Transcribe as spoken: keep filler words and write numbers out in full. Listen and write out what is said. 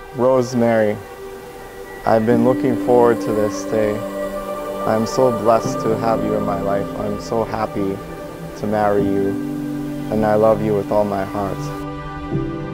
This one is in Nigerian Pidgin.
Rosemary, I've been looking forward to this day. I'm so blessed to have you in my life. I'm so happy to marry you, and I love you with all my heart.